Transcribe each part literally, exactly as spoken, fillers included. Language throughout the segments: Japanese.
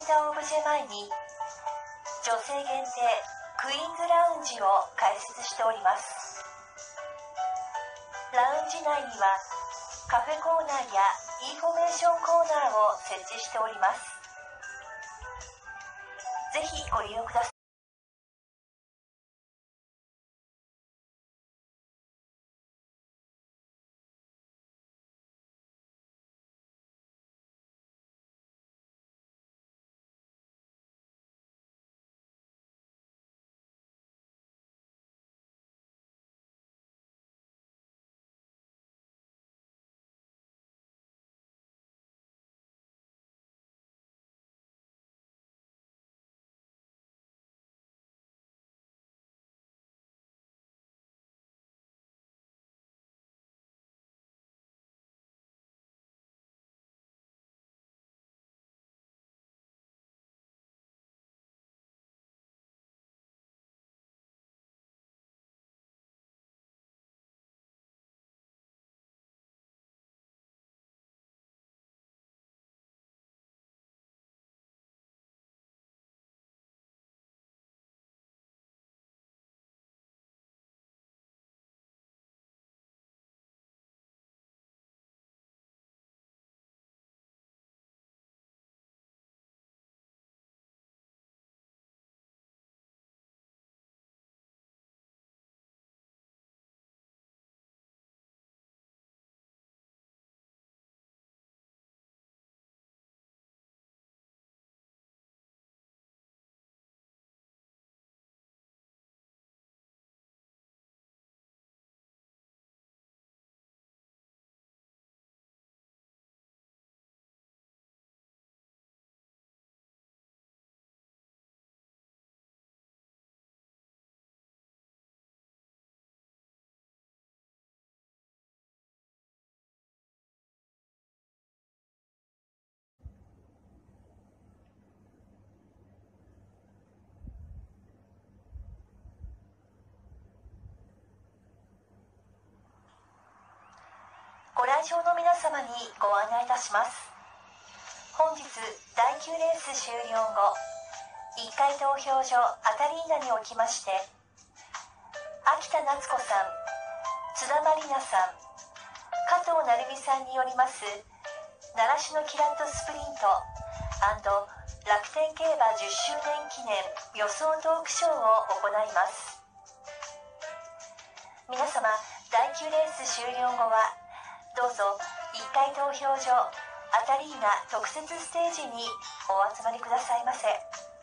タオブジェ前に女性限定クイーンズラウンジを開設しております。ラウンジ内にはカフェコーナーやインフォメーションコーナーを設置しております。ぜひご利用ください。ご来場の皆様にご案内いたします。本日だいきゅうレース終了後、いっかい投票所アタリーナにおきまして、秋田夏子さん、津田まりなさん、加藤成美さんによります習志野キラットスプリント&楽天競馬じゅっしゅうねん記念予想トークショーを行います。皆様、だいきゅうレース終了後はどうぞいっかい投票所アタリーナ特設ステージにお集まりくださいませ。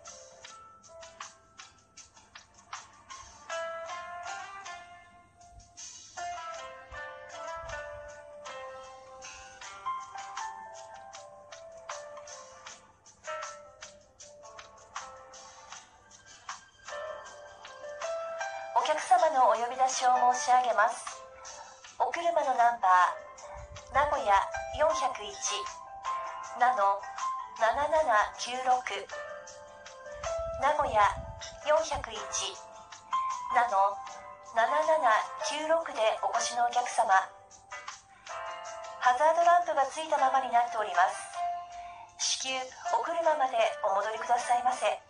お客様のお呼び出しを申し上げます。お車のナンバー名古屋よんひゃくいちなのななななきゅうろく、名古屋よんひゃくいちなのななななきゅうろくでお越しのお客様、ハザードランプがついたままになっております。至急お車までお戻りくださいませ。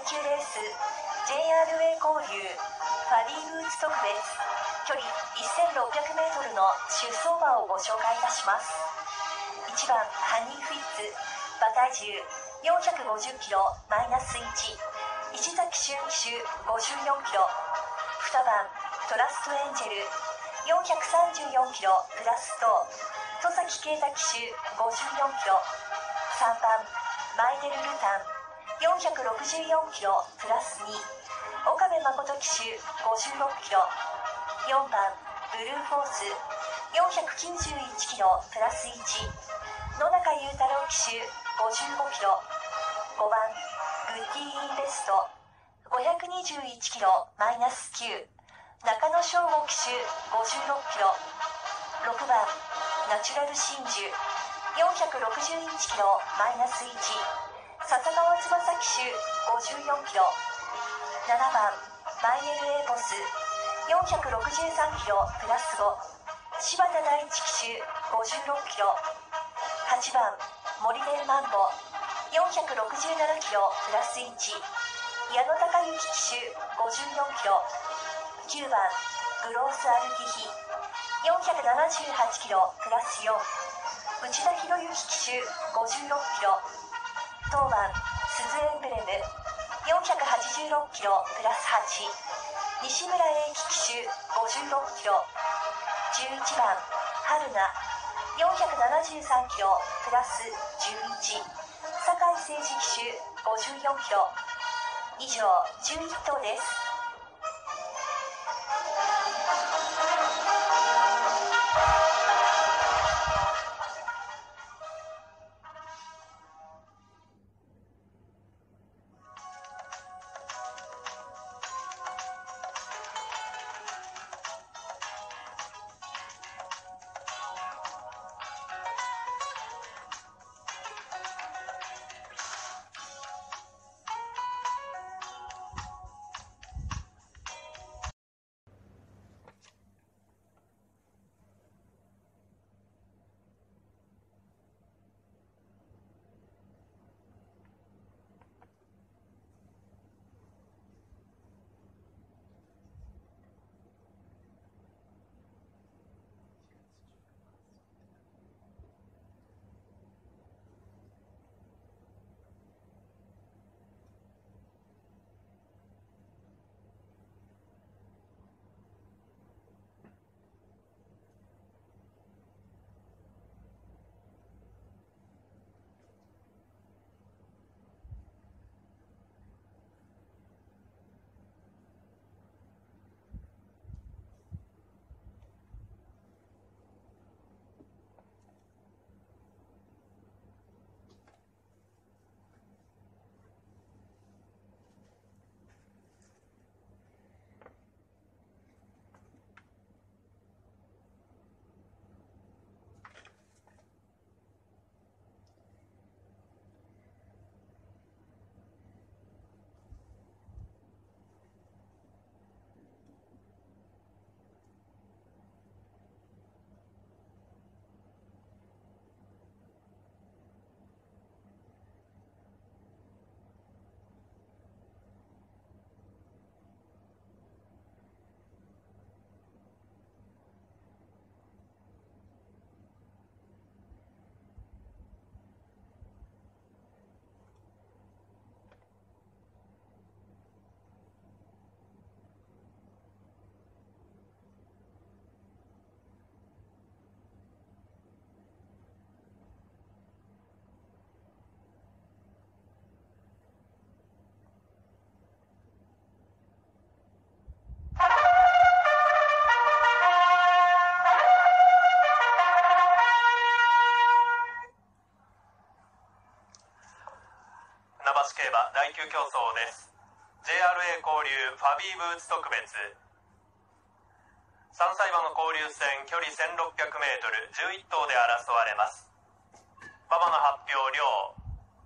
級レース ジェイアールエー 交流ファディーブーツ特別距離せんろっぴゃくメートルの出走馬をご紹介いたします。いちばんハニーフィッツ、馬体重よんひゃくごじゅっキロマイナスいち、石崎俊騎手ごじゅうよんキロ。にばんトラストエンジェルよんひゃくさんじゅうよんキロプラスと戸崎圭太騎手ごじゅうよんキロ。さんばんマイデル・ルタンよんひゃくろくじゅうよんキロプラスに、岡部誠騎手ごじゅうろっキロ。よんばんブルーフォースよんひゃくきゅうじゅういちキロプラスいち、野中裕太郎騎手ごじゅうごキロ。ごばんグッディーインベストごひゃくにじゅういちキロマイナスきゅう、中野翔吾騎手ごじゅうろっキロ。ろくばんナチュラル真珠よんひゃくろくじゅういちキロマイナスいち、笹川翼騎手ごじゅうよんキロ。ななばんマイネル・エーポスよんひゃくろくじゅうさんキロプラスご、柴田大地騎手ごじゅうろっキロ。はちばん森伝マンボよんひゃくろくじゅうななキロプラスいち、矢野孝之騎手ごじゅうよんキロ。きゅうばんグロース・アルティヒよんひゃくななじゅうはちキロプラスよん、内田博之騎手ごじゅうろっキロ。当番スズエンブレムよんひゃくはちじゅうろっキロプラスはち、西村英樹騎手ごじゅうろっキロ。じゅういちばん春菜よんひゃくななじゅうさんキロプラスじゅういち、酒井誠司騎手ごじゅうよんキロ。以上じゅういっ頭です。 競馬第きゅう競争です。 ジェイアールエー 交流ファビーブーツ特別さんさい馬の交流戦、距離せんろっぴゃくメートル、じゅういっ頭で争われます。馬場の発表両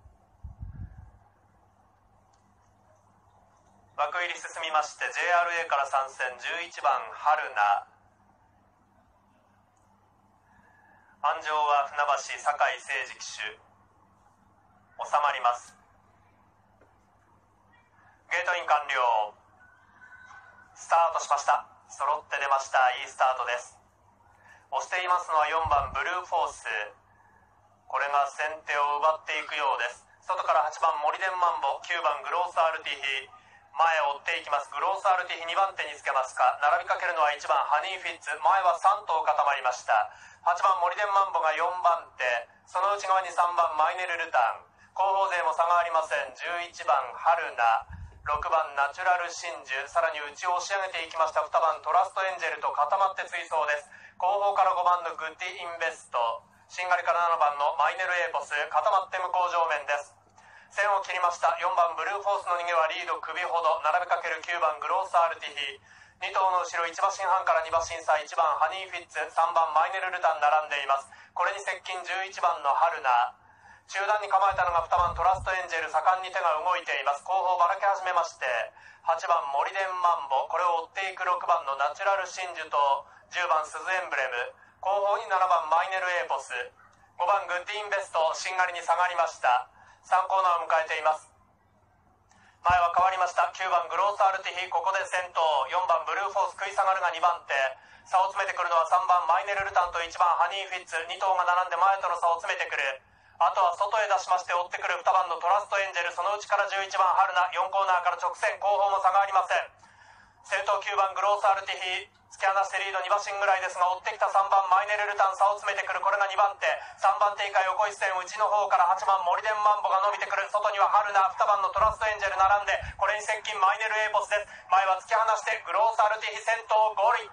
枠入り進みまして、 ジェイアールエー から参戦じゅういちばん春菜、安城は船橋酒井誠司騎手、収まります。 ゲートイン完了。スタートしました。揃って出ました。いいスタートです。押していますのはよんばんブルーフォース。これが先手を奪っていくようです。外からはちばんモリデンマンボ、きゅうばんグロースアルティヒ、前を追っていきます。グロースアルティヒにばん手につけますか。並びかけるのはいちばんハニーフィッツ、前はさん頭固まりました。はちばんモリデンマンボがよんばん手、その内側にさんばんマイネルルタン、後方勢も差がありません。じゅういちばんハルナ、ろくばんナチュラル真珠、さらに内を押し上げていきましたにばんトラストエンジェルと固まって追走です。後方からごばんのグッディインベスト、しんがりからななばんのマイネルエーポス、固まって向こう上面です。線を切りました。よんばんブルーフォースの逃げはリード首ほど、並びかけるきゅうばんグロースアルティヒ、に頭の後ろいち馬身半からに馬身差、いちばんハニーフィッツ、さんばんマイネルルタン並んでいます。これに接近じゅういちばんのハルナ、中段に構えたのがにばんトラストエンジェル、盛んに手が動いています。後方ばらけ始めまして、はちばんモリデンマンボ、これを追っていくろくばんのナチュラル真珠とじゅうばんスズエンブレム、後方にななばんマイネルエーポス、ごばんグッディインベスト、しんがりに下がりました。さんコーナーを迎えています。前は変わりました。きゅうばんグロースアルティヒ、ここで先頭。よんばんブルーフォース、食い下がるがにばん手。差を詰めてくるのはさんばんマイネルルタンといちばんハニーフィッツ、に頭が並んで前との差を詰めてくる。あとは外へ出しまして追ってくるにばんのトラストエンジェル、その内からじゅういちばんハルナ、よんコーナーから直線、後方も差がありません。先頭きゅうばんグロースアルティヒ、突き放してリードに馬身ぐらいですが、追ってきたさんばんマイネルルタン、差を詰めてくる。これがにばん手。さんばん手以下横一線、内の方からはちばんモリデンマンボが伸びてくる。外にはハルナ、にばんのトラストエンジェル並んで、これに接近マイネルエーポスです。前は突き放してグロースアルティヒ先頭ゴールイン。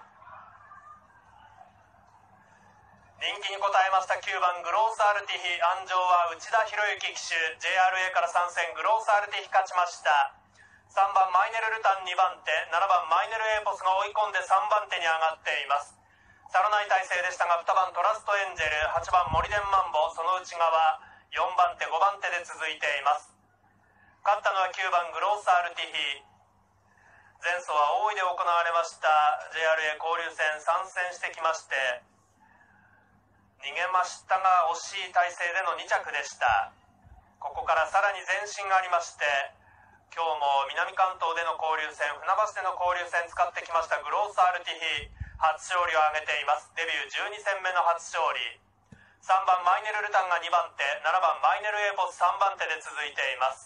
人気に応えましたきゅうばんグロースアルティヒ、安城は内田博之騎手、 ジェイアールエー から参戦。グロースアルティヒ勝ちました。さんばんマイネルルタンにばん手、ななばんマイネルエーポスが追い込んでさんばん手に上がっています。差のない体勢でしたが、にばんトラストエンジェル、はちばんモリデンマンボ、その内側よんばん手ごばん手で続いています。勝ったのはきゅうばんグロースアルティヒ。前走は大井で行われました ジェイアールエー 交流戦参戦してきまして、逃げましたが惜しい体勢でのに着でした。ここからさらに前進がありまして、今日も南関東での交流戦、船橋での交流戦使ってきましたグロースアルティヒ、初勝利を挙げています。デビューじゅうに戦目の初勝利。さんばんマイネルルタンがにばん手、ななばんマイネルエーポスさんばん手で続いています。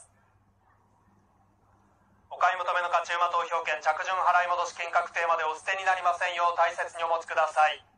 お買い求めの勝ち馬投票券、着順払い戻し金確定までお捨てになりませんよう大切にお持ちください。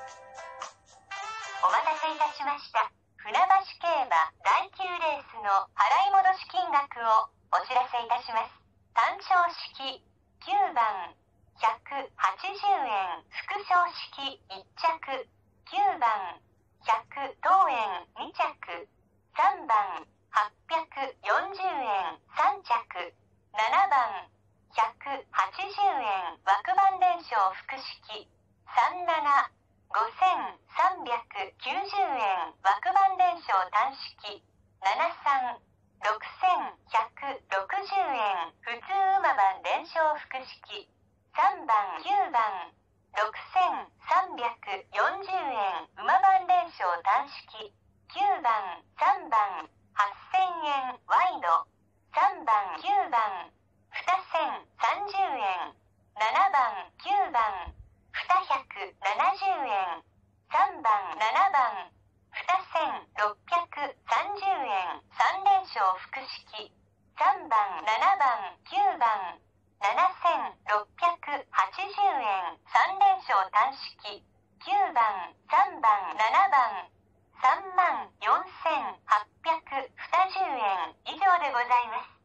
お待たせいたしました。船橋競馬だいきゅうレースの払い戻し金額をお知らせいたします。単勝式きゅうばんひゃくはちじゅうえん、副賞式いっ着きゅうばんひゃく当円に着、さんばんはっぴゃくよんじゅうえんさん着、ななばんひゃくはちじゅうえん枠番連勝複式さんななごせんさんびゃくきゅうじゅうえん枠番連勝単式ななさんろくせんひゃくろくじゅうえん普通馬番連勝複式さんばんきゅうばんろくせんさんびゃくよんじゅうえん馬番連勝単式きゅうばんさんばんはっせんえんワイドさんばんきゅうばんにせんさんじゅうえんななばんきゅうばんにひゃくななじゅうえんさんばんななばんにせんろっぴゃくさんじゅうえんさん連勝複式さんばんななばんきゅうばんななせんろっぴゃくはちじゅうえんさん連勝単式きゅうばんさんばんななばんさんまんよんせんはっぴゃくにじゅうえん以上でございます。